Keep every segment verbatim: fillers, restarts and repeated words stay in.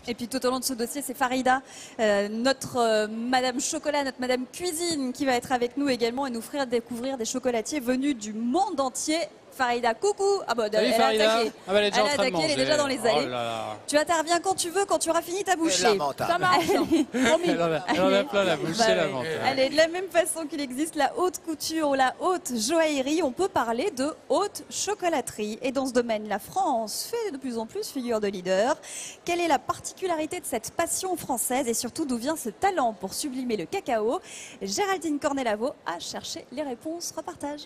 Et puis tout au long de ce dossier, c'est Farida, euh, notre euh, Madame Chocolat, notre Madame Cuisine, qui va être avec nous également et nous faire découvrir des chocolatiers venus du monde entier. Farida, coucou. Ah bah, Salut, elle Farida. a attaqué. Ah bah, elle est déjà elle en a train de attaqué, elle est manger. déjà dans les Oh allées. là là. Tu interviens quand tu veux, quand tu auras fini ta bouchée. Lamentable. Ça marche. Elle en a, elle en a plein la bouche, Bah c'est ouais. lamentable. Allez, de la même façon qu'il existe la haute couture ou la haute joaillerie, on peut parler de haute chocolaterie. Et dans ce domaine, la France fait de plus en plus figure de leader. Quelle est la particularité de cette passion française et surtout d'où vient ce talent pour sublimer le cacao? Géraldine Cornet-Lavaux a cherché les réponses. Repartage.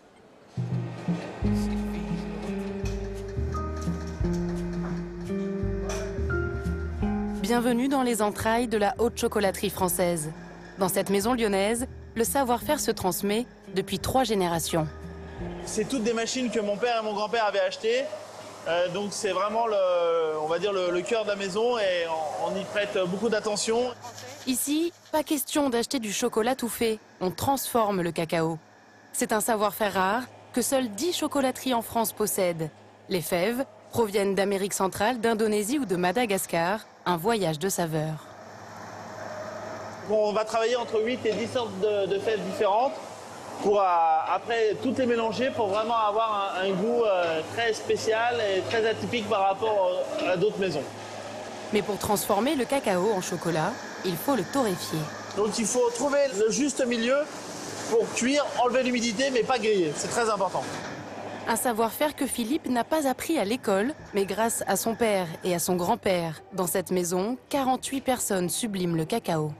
Bienvenue dans les entrailles de la haute chocolaterie française. Dans cette maison lyonnaise, le savoir-faire se transmet depuis trois générations. C'est toutes des machines que mon père et mon grand-père avaient achetées. Euh, donc c'est vraiment le, on va dire le, le cœur de la maison et on, on y prête beaucoup d'attention. Ici, pas question d'acheter du chocolat tout fait, on transforme le cacao. C'est un savoir-faire rare que seules dix chocolateries en France possèdent. Les fèves proviennent d'Amérique centrale, d'Indonésie ou de Madagascar, un voyage de saveurs. On va travailler entre huit et dix sortes de, de fèves différentes pour euh, après toutes les mélanger pour vraiment avoir un, un goût euh, très spécial et très atypique par rapport à d'autres maisons. Mais pour transformer le cacao en chocolat, il faut le torréfier. Donc il faut trouver le juste milieu pour cuire, enlever l'humidité mais pas griller, c'est très important. Un savoir-faire que Philippe n'a pas appris à l'école, mais grâce à son père et à son grand-père. Dans cette maison, quarante-huit personnes subliment le cacao.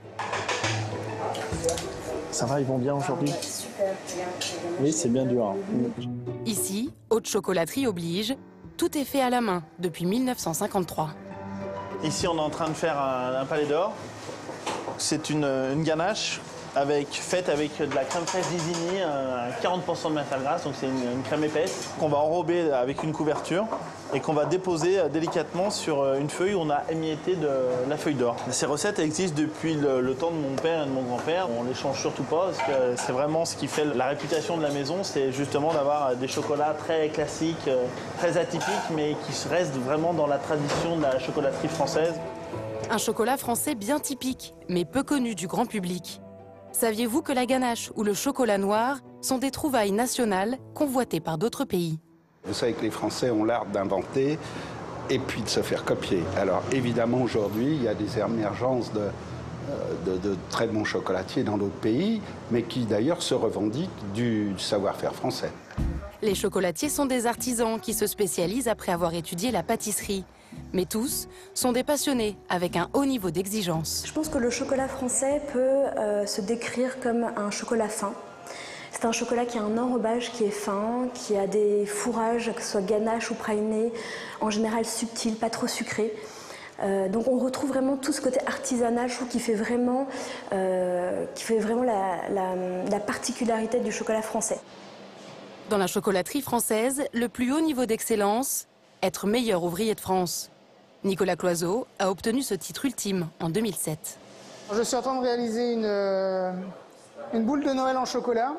Ça va, ils vont bien aujourd'hui? Oui, c'est bien dur. Ici, haute chocolaterie oblige, tout est fait à la main depuis mille neuf cent cinquante-trois. Ici, on est en train de faire un, un palais d'or. C'est une, une ganache avec, faite avec de la crème fraîche d'Isigny, à quarante pour cent de matière grasse, donc c'est une, une crème épaisse qu'on va enrober avec une couverture et qu'on va déposer délicatement sur une feuille où on a émietté de la feuille d'or. Ces recettes existent depuis le, le temps de mon père et de mon grand-père. On ne les change surtout pas parce que c'est vraiment ce qui fait la réputation de la maison, c'est justement d'avoir des chocolats très classiques, très atypiques, mais qui restent vraiment dans la tradition de la chocolaterie française. Un chocolat français bien typique, mais peu connu du grand public. Saviez-vous que la ganache ou le chocolat noir sont des trouvailles nationales convoitées par d'autres pays? Vous savez que les Français ont l'art d'inventer et puis de se faire copier. Alors évidemment aujourd'hui, il y a des émergences de, de, de très bons chocolatiers dans d'autres pays, mais qui d'ailleurs se revendiquent du savoir-faire français. Les chocolatiers sont des artisans qui se spécialisent après avoir étudié la pâtisserie. Mais tous sont des passionnés avec un haut niveau d'exigence. Je pense que le chocolat français peut euh, se décrire comme un chocolat fin. C'est un chocolat qui a un enrobage qui est fin, qui a des fourrages, que ce soit ganache ou praliné, en général subtil, pas trop sucré. Euh, donc on retrouve vraiment tout ce côté artisanal, je trouve, qui fait vraiment, euh, qui fait vraiment la, la, la particularité du chocolat français. Dans la chocolaterie française, le plus haut niveau d'excellence, être meilleur ouvrier de France. Nicolas Cloiseau a obtenu ce titre ultime en deux mille sept. Je suis en train de réaliser une, euh, une boule de Noël en chocolat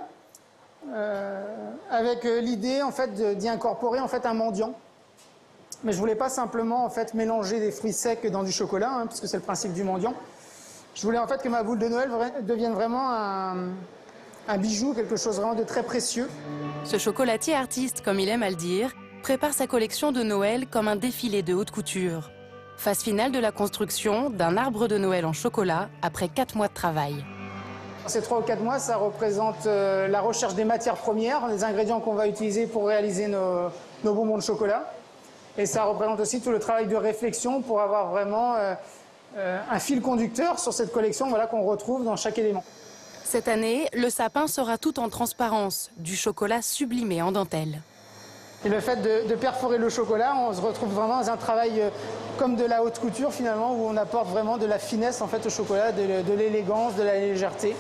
euh, avec l'idée en fait d'y incorporer en fait un mendiant. Mais je voulais pas simplement en fait mélanger des fruits secs dans du chocolat, hein, puisque c'est le principe du mendiant. Je voulais en fait que ma boule de Noël devienne vraiment un, un bijou, quelque chose vraiment de très précieux. Ce chocolatier artiste, comme il aime à le dire, prépare sa collection de Noël comme un défilé de haute couture. Phase finale de la construction d'un arbre de Noël en chocolat après quatre mois de travail. Ces trois ou quatre mois, ça représente euh, la recherche des matières premières, des ingrédients qu'on va utiliser pour réaliser nos, nos bonbons de chocolat. Et ça représente aussi tout le travail de réflexion pour avoir vraiment euh, euh, un fil conducteur sur cette collection, voilà, qu'on retrouve dans chaque élément. Cette année, le sapin sera tout en transparence, du chocolat sublimé en dentelle. Et le fait de, de perforer le chocolat, on se retrouve vraiment dans un travail euh, comme de la haute couture finalement, où on apporte vraiment de la finesse en fait au chocolat, de, de l'élégance, de la légèreté,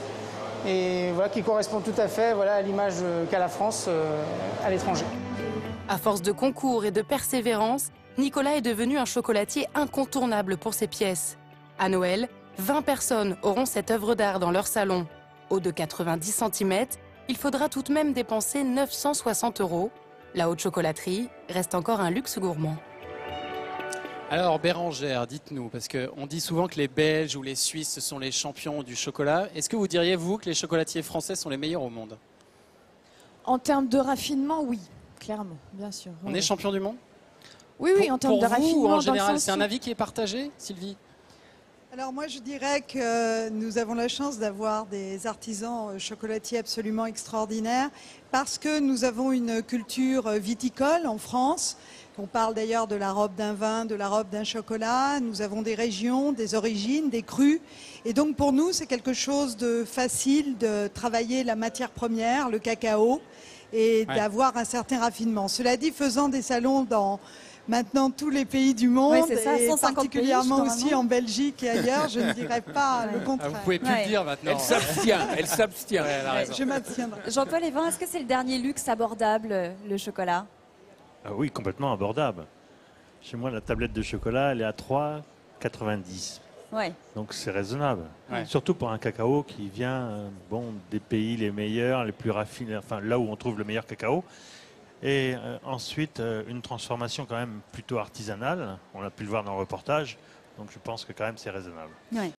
et voilà, qui correspond tout à fait voilà, à l'image qu'a la France euh, à l'étranger. À force de concours et de persévérance, Nicolas est devenu un chocolatier incontournable pour ses pièces. À Noël, vingt personnes auront cette œuvre d'art dans leur salon. Haut de quatre-vingt-dix centimètres, il faudra tout de même dépenser neuf cent soixante euros. La haute chocolaterie reste encore un luxe gourmand. Alors Bérangère, dites-nous, parce qu'on dit souvent que les Belges ou les Suisses ce sont les champions du chocolat. Est-ce que vous diriez, vous, que les chocolatiers français sont les meilleurs au monde? En termes de raffinement, oui, clairement, bien sûr. On ouais. est champion du monde? Oui, oui, pour, en termes pour de vous, raffinement. ou en dans général, le c'est sens un où- avis qui est partagé, Sylvie? Alors moi je dirais que nous avons la chance d'avoir des artisans chocolatiers absolument extraordinaires parce que nous avons une culture viticole en France. On parle d'ailleurs de la robe d'un vin, de la robe d'un chocolat. Nous avons des régions, des origines, des crus. Et donc pour nous c'est quelque chose de facile de travailler la matière première, le cacao, et ouais. d'avoir un certain raffinement. Cela dit, faisant des salons dans maintenant tous les pays du monde, ouais, ça, et particulièrement pays, aussi en Belgique et ailleurs, je ne dirais pas ouais. le contraire. Ah, vous pouvez plus ouais. le dire maintenant. Elle s'abstient, elle s'abstient. Ouais, je m'abstiendrai. Jean-Paul Evin, est-ce que c'est le dernier luxe abordable, le chocolat? Ah oui, complètement abordable. Chez moi, la tablette de chocolat, elle est à trois euros quatre-vingt-dix. Ouais. Donc c'est raisonnable. Ouais. Surtout pour un cacao qui vient euh, bon, des pays les meilleurs, les plus raffinés, enfin là où on trouve le meilleur cacao. Et euh, ensuite, euh, une transformation quand même plutôt artisanale. On a pu le voir dans le reportage. Donc je pense que quand même c'est raisonnable. Ouais.